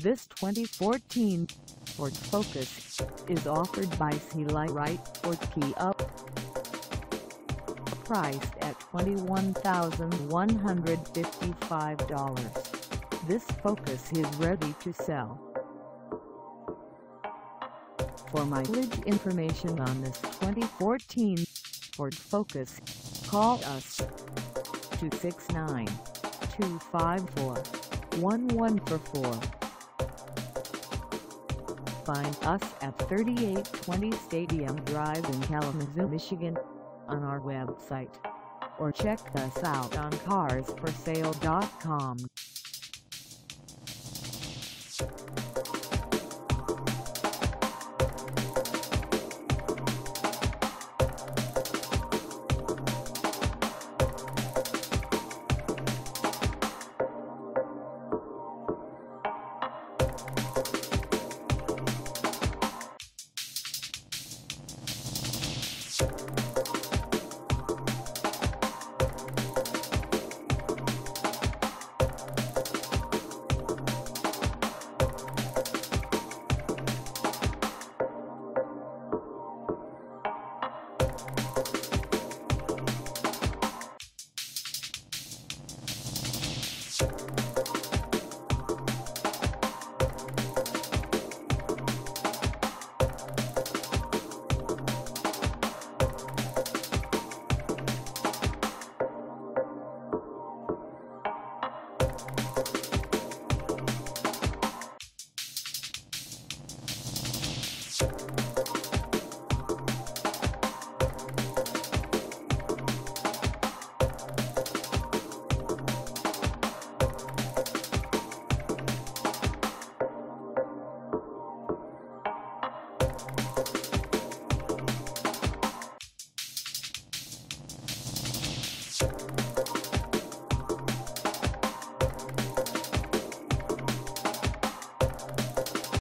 This 2014 Ford Focus is offered by Seelye WRIGHT Ford Kia. Priced at $21,155, this Focus is ready to sell. For mileage information on this 2014 Ford Focus, call us 269-254-1144. Find us at 3820 Stadium Drive in Kalamazoo, Michigan, on our website, or check us out on carsforsale.com.